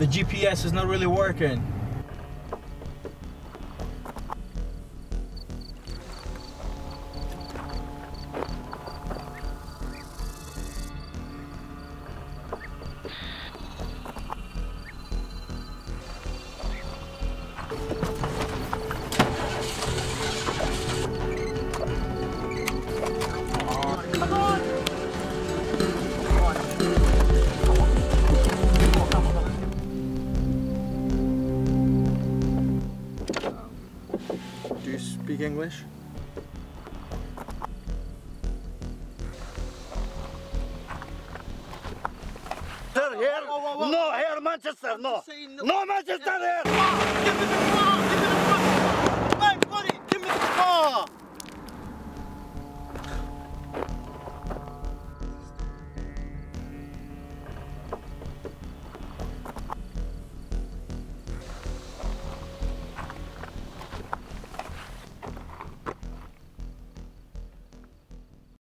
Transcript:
The GPS is not really working. Do you speak English? Here? No, here, Manchester, no. No, Manchester here! Give me the car! Give me the car! Hey, buddy, give me the car!